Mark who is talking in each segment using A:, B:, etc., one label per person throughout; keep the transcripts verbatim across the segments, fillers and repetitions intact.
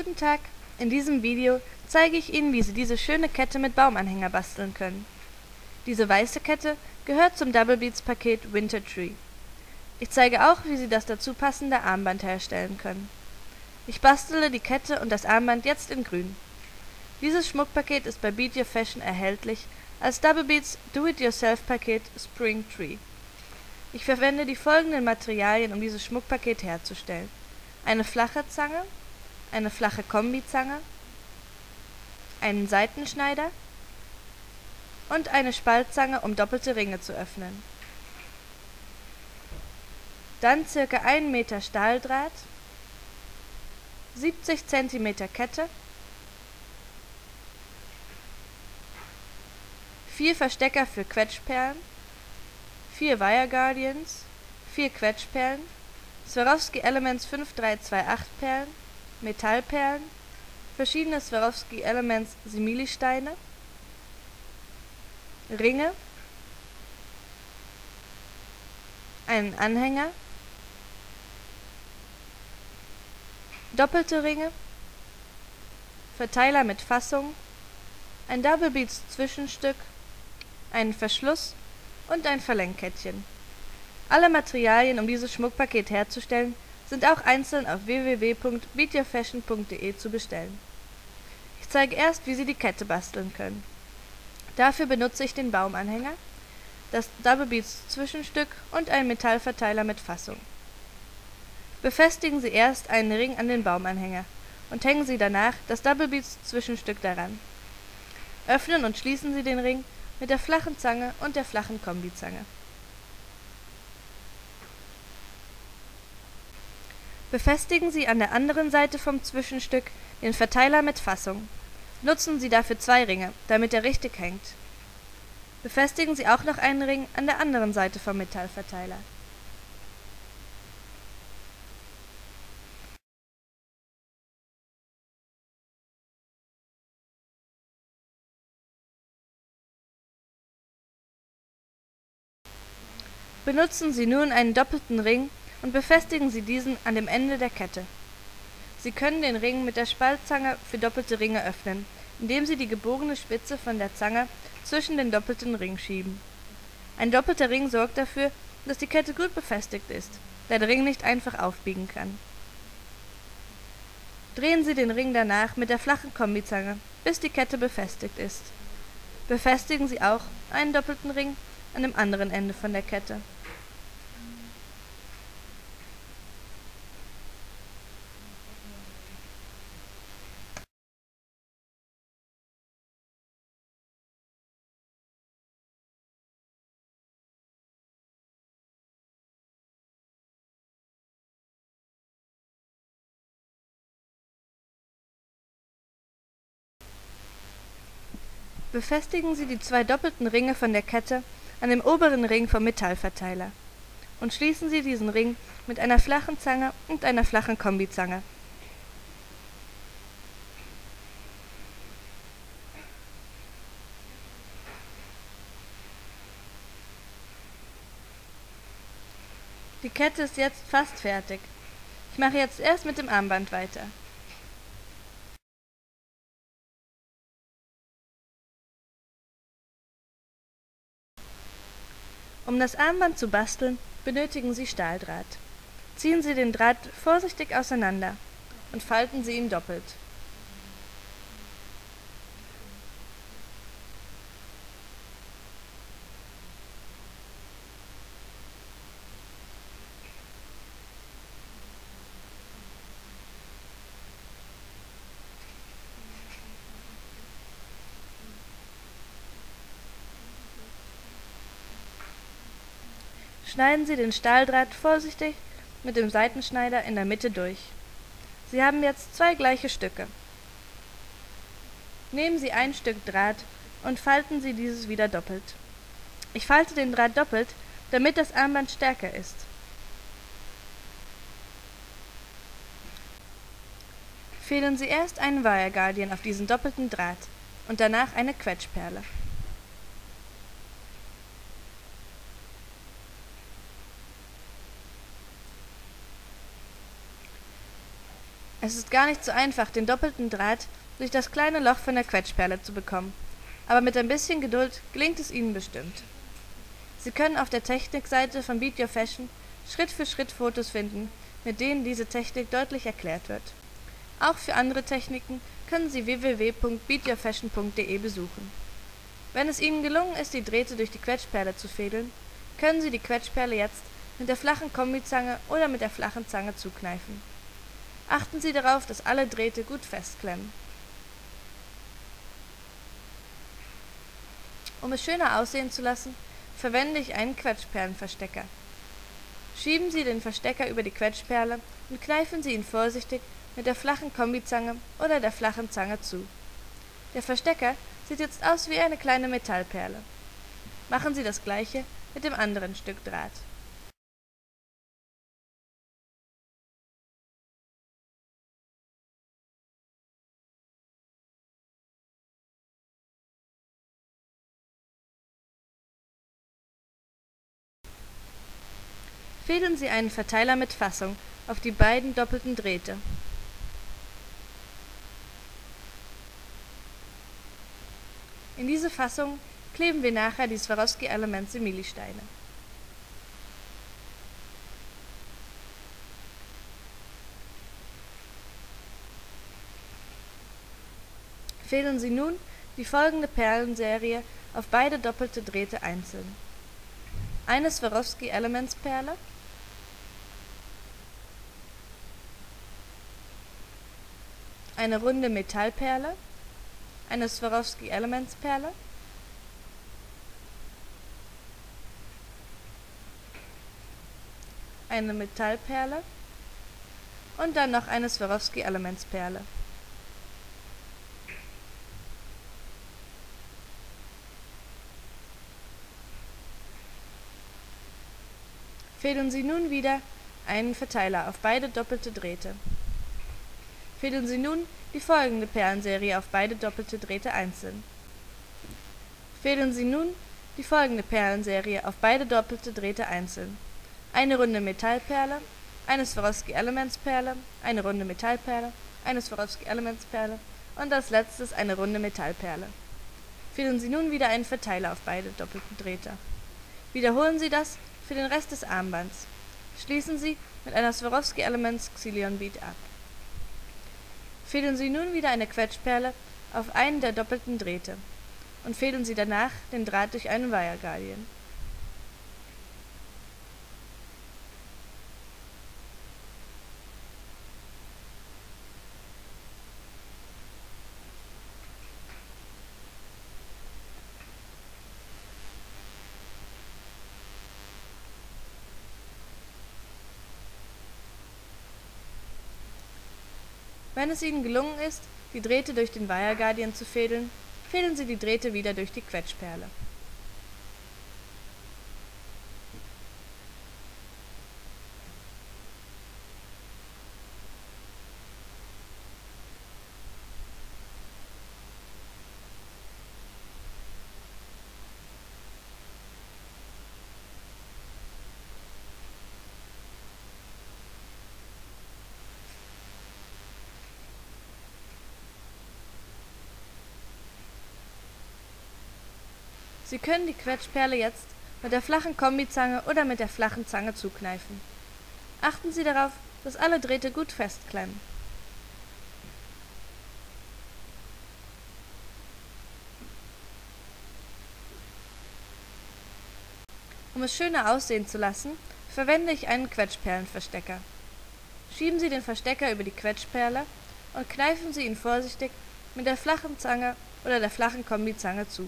A: Guten Tag! In diesem Video zeige ich Ihnen, wie Sie diese schöne Kette mit Baumanhänger basteln können. Diese weiße Kette gehört zum Double Beats Paket Winter Tree. Ich zeige auch, wie Sie das dazu passende Armband herstellen können. Ich bastele die Kette und das Armband jetzt in grün. Dieses Schmuckpaket ist bei Beat Your Fashion erhältlich als Double Beats Do-It-Yourself-Paket Spring Tree. Ich verwende die folgenden Materialien, um dieses Schmuckpaket herzustellen: eine flache Zange, eine flache Kombizange, einen Seitenschneider und eine Spaltzange, um doppelte Ringe zu öffnen. Dann ca. ein Meter Stahldraht, siebzig Zentimeter Kette, vier Verstecker für Quetschperlen, vier Wire Guardians, vier Quetschperlen, Swarovski Elements fünf drei zwei acht Perlen, Metallperlen, verschiedene Swarovski Elements Simili-Steine, Ringe, einen Anhänger, doppelte Ringe, Verteiler mit Fassung, ein Double Beats Zwischenstück, einen Verschluss und ein Verlenkkettchen. Alle Materialien, um dieses Schmuckpaket herzustellen, sind auch einzeln auf w w w punkt beat your fashion punkt de zu bestellen. Ich zeige erst, wie Sie die Kette basteln können. Dafür benutze ich den Baumanhänger, das Double Beats Zwischenstück und einen Metallverteiler mit Fassung. Befestigen Sie erst einen Ring an den Baumanhänger und hängen Sie danach das Double Beats Zwischenstück daran. Öffnen und schließen Sie den Ring mit der flachen Zange und der flachen Kombizange. Befestigen Sie an der anderen Seite vom Zwischenstück den Verteiler mit Fassung. Nutzen Sie dafür zwei Ringe, damit er richtig hängt. Befestigen Sie auch noch einen Ring an der anderen Seite vom Metallverteiler. Benutzen Sie nun einen doppelten Ring und befestigen Sie diesen an dem Ende der Kette. Sie können den Ring mit der Spaltzange für doppelte Ringe öffnen, indem Sie die gebogene Spitze von der Zange zwischen den doppelten Ring schieben. Ein doppelter Ring sorgt dafür, dass die Kette gut befestigt ist, da der Ring nicht einfach aufbiegen kann. Drehen Sie den Ring danach mit der flachen Kombizange, bis die Kette befestigt ist. Befestigen Sie auch einen doppelten Ring an dem anderen Ende von der Kette. Befestigen Sie die zwei doppelten Ringe von der Kette an dem oberen Ring vom Metallverteiler und schließen Sie diesen Ring mit einer flachen Zange und einer flachen Kombizange. Die Kette ist jetzt fast fertig. Ich mache jetzt erst mit dem Armband weiter. Um das Armband zu basteln, benötigen Sie Stahldraht. Ziehen Sie den Draht vorsichtig auseinander und falten Sie ihn doppelt. Schneiden Sie den Stahldraht vorsichtig mit dem Seitenschneider in der Mitte durch. Sie haben jetzt zwei gleiche Stücke. Nehmen Sie ein Stück Draht und falten Sie dieses wieder doppelt. Ich falte den Draht doppelt, damit das Armband stärker ist. Fädeln Sie erst einen Wire Guardian auf diesen doppelten Draht und danach eine Quetschperle. Es ist gar nicht so einfach, den doppelten Draht durch das kleine Loch von der Quetschperle zu bekommen, aber mit ein bisschen Geduld gelingt es Ihnen bestimmt. Sie können auf der Technikseite von Beat Your Fashion Schritt für Schritt Fotos finden, mit denen diese Technik deutlich erklärt wird. Auch für andere Techniken können Sie w w w punkt beat your fashion punkt de besuchen. Wenn es Ihnen gelungen ist, die Drähte durch die Quetschperle zu fädeln, können Sie die Quetschperle jetzt mit der flachen Kombizange oder mit der flachen Zange zukneifen. Achten Sie darauf, dass alle Drähte gut festklemmen. Um es schöner aussehen zu lassen, verwende ich einen Quetschperlenverstecker. Schieben Sie den Verstecker über die Quetschperle und kneifen Sie ihn vorsichtig mit der flachen Kombizange oder der flachen Zange zu. Der Verstecker sieht jetzt aus wie eine kleine Metallperle. Machen Sie das gleiche mit dem anderen Stück Draht. Fädeln Sie einen Verteiler mit Fassung auf die beiden doppelten Drähte. In diese Fassung kleben wir nachher die Swarovski-Element-Simili-Steine. Fädeln Sie nun die folgende Perlenserie auf beide doppelte Drähte einzeln. Eine Swarovski-Elements-Perle, eine runde Metallperle, eine Swarovski-Elements-Perle, eine Metallperle und dann noch eine Swarovski-Elements-Perle. Fädeln Sie nun wieder einen Verteiler auf beide doppelte Drähte. Fädeln Sie nun die folgende Perlenserie auf beide doppelte Drähte einzeln. Fädeln Sie nun die folgende Perlenserie auf beide doppelte Drähte einzeln. Eine runde Metallperle, eine Swarovski-Elements-Perle, eine runde Metallperle, eine Swarovski-Elements-Perle und als letztes eine runde Metallperle. Fädeln Sie nun wieder einen Verteiler auf beide doppelten Drähte. Wiederholen Sie das für den Rest des Armbands. Schließen Sie mit einer Swarovski-Elements Xylion Bead ab. Fädeln Sie nun wieder eine Quetschperle auf einen der doppelten Drähte und fädeln Sie danach den Draht durch einen Wire Guardian. Wenn es Ihnen gelungen ist, die Drähte durch den Wire Guardian zu fädeln, fädeln Sie die Drähte wieder durch die Quetschperle. Sie können die Quetschperle jetzt mit der flachen Kombizange oder mit der flachen Zange zukneifen. Achten Sie darauf, dass alle Drähte gut festklemmen. Um es schöner aussehen zu lassen, verwende ich einen Quetschperlenverstecker. Schieben Sie den Verstecker über die Quetschperle und kneifen Sie ihn vorsichtig mit der flachen Zange oder der flachen Kombizange zu.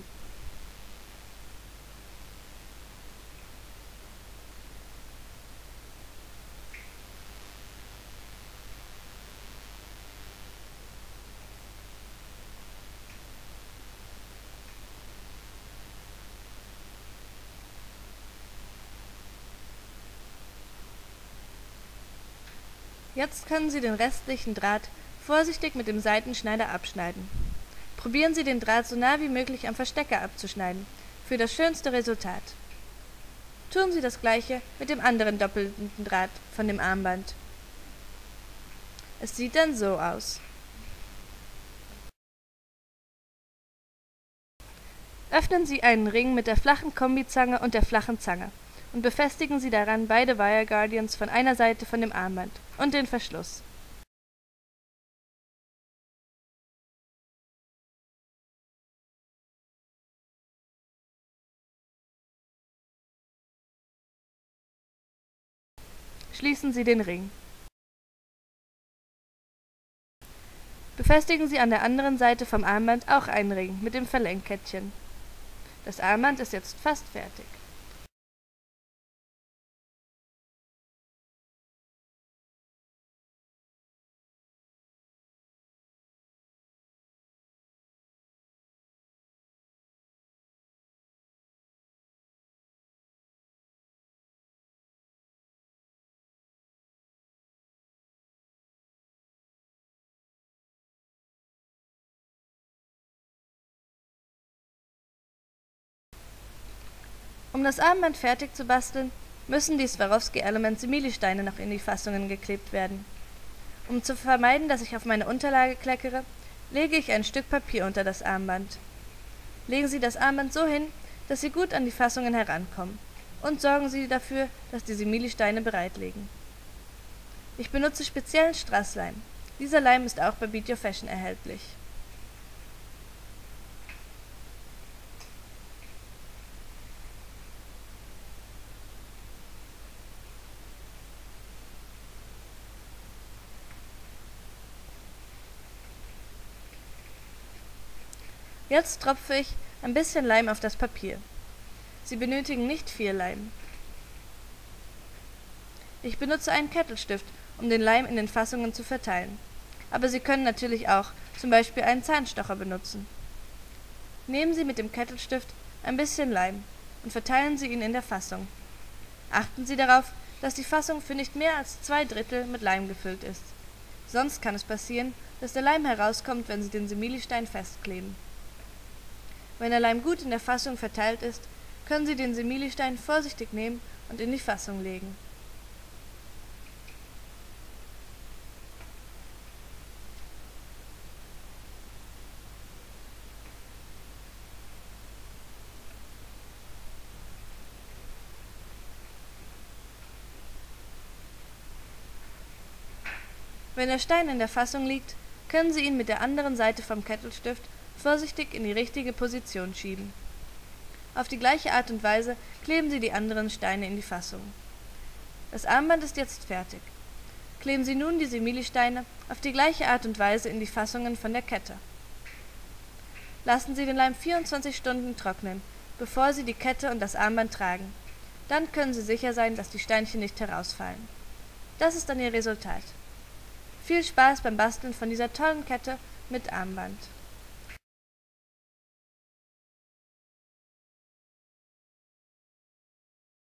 A: Jetzt können Sie den restlichen Draht vorsichtig mit dem Seitenschneider abschneiden. Probieren Sie den Draht so nah wie möglich am Verstecker abzuschneiden, für das schönste Resultat. Tun Sie das gleiche mit dem anderen doppelten Draht von dem Armband. Es sieht dann so aus. Öffnen Sie einen Ring mit der flachen Kombizange und der flachen Zange und befestigen Sie daran beide Wire Guardians von einer Seite von dem Armband und den Verschluss. Schließen Sie den Ring. Befestigen Sie an der anderen Seite vom Armband auch einen Ring mit dem Verlenkkettchen. Das Armband ist jetzt fast fertig. Um das Armband fertig zu basteln, müssen die Swarovski-Element-Simili-Steine noch in die Fassungen geklebt werden. Um zu vermeiden, dass ich auf meine Unterlage kleckere, lege ich ein Stück Papier unter das Armband. Legen Sie das Armband so hin, dass Sie gut an die Fassungen herankommen, und sorgen Sie dafür, dass die Simili-Steine bereit liegen. Ich benutze speziellen Strassleim. Dieser Leim ist auch bei Beat Your Fashion erhältlich. Jetzt tropfe ich ein bisschen Leim auf das Papier. Sie benötigen nicht viel Leim. Ich benutze einen Kettelstift, um den Leim in den Fassungen zu verteilen. Aber Sie können natürlich auch zum Beispiel einen Zahnstocher benutzen. Nehmen Sie mit dem Kettelstift ein bisschen Leim und verteilen Sie ihn in der Fassung. Achten Sie darauf, dass die Fassung für nicht mehr als zwei Drittel mit Leim gefüllt ist. Sonst kann es passieren, dass der Leim herauskommt, wenn Sie den Simili-Stein festkleben. Wenn der Leim gut in der Fassung verteilt ist, können Sie den Simili-Stein vorsichtig nehmen und in die Fassung legen. Wenn der Stein in der Fassung liegt, können Sie ihn mit der anderen Seite vom Kettelstift vorsichtig in die richtige Position schieben. Auf die gleiche Art und Weise kleben Sie die anderen Steine in die Fassung. Das Armband ist jetzt fertig. Kleben Sie nun die Simili-Steine auf die gleiche Art und Weise in die Fassungen von der Kette. Lassen Sie den Leim vierundzwanzig Stunden trocknen, bevor Sie die Kette und das Armband tragen. Dann können Sie sicher sein, dass die Steinchen nicht herausfallen. Das ist dann Ihr Resultat. Viel Spaß beim Basteln von dieser tollen Kette mit Armband.